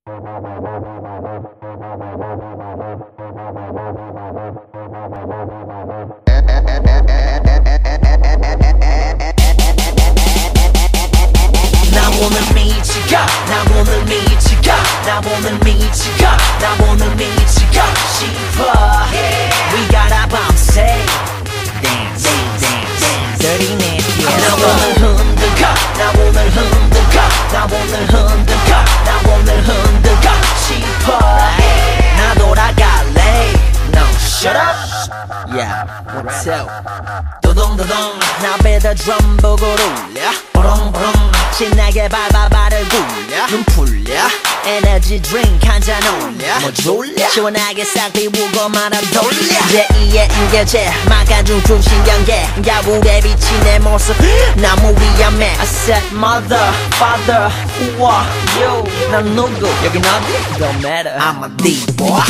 오늘 미치가 나 오늘 미치가 나 오늘 미치가 나 오늘 미치가 싶어 We gotta 밤새 Dance Dance Dance Dirty Nasty 나 오늘 흔들까 나 오늘 흔들까 나 오늘 흔들까 나 오늘 흔들까 싶어 나 돌아갈래 No shut up Yeah what's up 도동도동 나 배다 드럼 보고 울려 보롱보롱 신나게 발바발을 굴려 눈 풀려 에너지 드링크 한잔 올려 뭐 졸려 시원하게 싹 비우고 말아 돌려 제2의 인계제 막아준 중신경계 야구에 비친 내 모습 너무 위험해 I said mother, father, who are you 난 누구 여긴 어디? Don't matter I'm a D-boy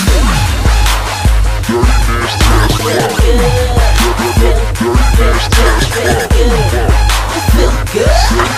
Feel good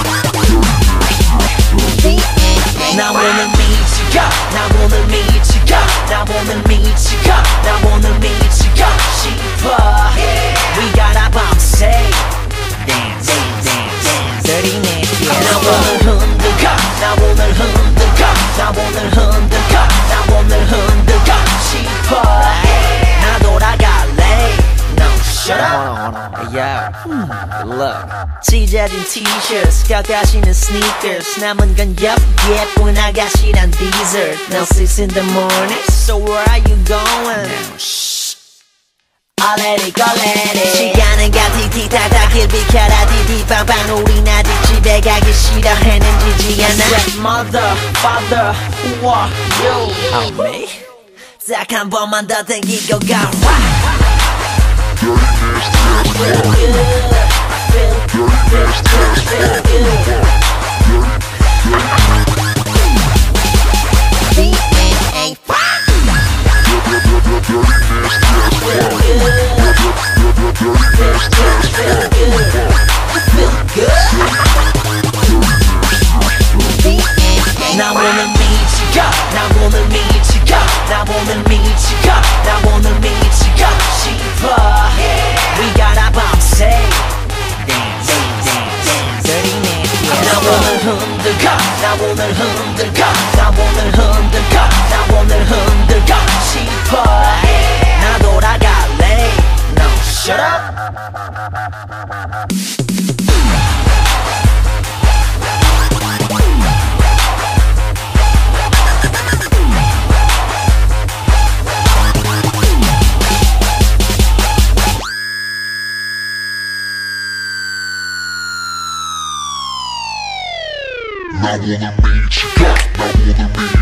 나 오늘 미치가 나 오늘 미치가 나 오늘 미치가 나 오늘 미치가 싶어 We gotta 밤새 Dance Dance Dance Dirty Nasty 나 오늘 흔들까 나 오늘 흔들까 나 오늘 흔들까 나 오늘 흔들까 싶어 나 돌아갈래 No shut up Yeah Good luck 찢어진 t-shirts 깎아지는 sneakers 남은 건 예쁜 아가씨란 dessert Now 6 in the morning So where are you going? Now shh I let it go let it 시간은 가 티티타타 길 비켜라 티티빵빵 우린 아직 집에 가기 싫어 해는지지 않아 Said mother, father, who are you? Oh me? 딱 한 번만 더 땡기고 가 Feel good Feel good DNA fire Feel good 나 오늘 미치가 나 오늘 미치가 나 오늘 미치가 나 오늘 미치가 싶어 We gotta 밤새 Dance Dance Dance Dirty Nasty 나 오늘 흔들까 나 오늘 흔들까 나 오늘 흔들까 나 오늘 흔들까 싶어 나 돌아갈래 No shut up 나 오늘 미치가 나 오늘 미치가